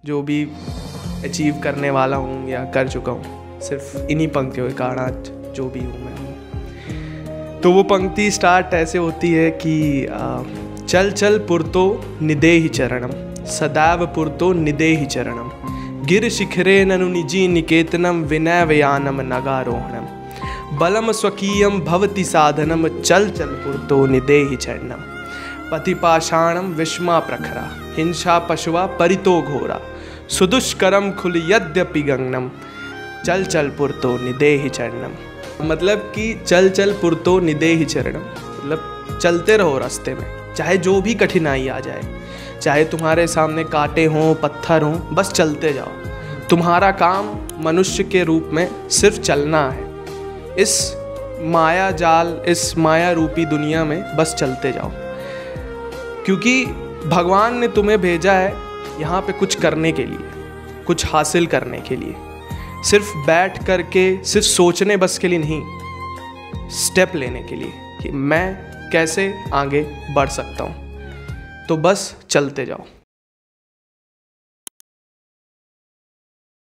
जो भी अचीव करने वाला हूँ या कर चुका हूँ, सिर्फ इन्हीं पंक्तियों के कारण आज जो भी हूँ मैं हूँ। तो वो पंक्ति स्टार्ट ऐसे होती है कि चल चल पुरतो निदेहि चरणम, सदैव पुरतो निदेहि चरणम, गिर शिखरे ननु निजी निकेतनम, विनय व्यानम नगारोहणम, बलम स्वकीयम भवति साधनम, चल चल पुरतो निदेहि चरणम, पतिपाषाणम विस्मा प्रखरा, हिंसा पशुवा परितो घोरा, सुदुष्करम खुल यद्यपि गंगनम, चल चल पुरतो निदेहि चरणम। मतलब कि चल चल पुरतो निदेहि चरणम, मतलब चलते रहो रास्ते में, चाहे जो भी कठिनाई आ जाए, चाहे तुम्हारे सामने कांटे हों पत्थर हों, बस चलते जाओ। तुम्हारा काम मनुष्य के रूप में सिर्फ चलना है, इस माया जाल, इस माया रूपी दुनिया में बस चलते जाओ, क्योंकि भगवान ने तुम्हें भेजा है यहाँ पे कुछ करने के लिए, कुछ हासिल करने के लिए, सिर्फ बैठ करके सिर्फ सोचने बस के लिए नहीं, स्टेप लेने के लिए कि मैं कैसे आगे बढ़ सकता हूँ। तो बस चलते जाओ।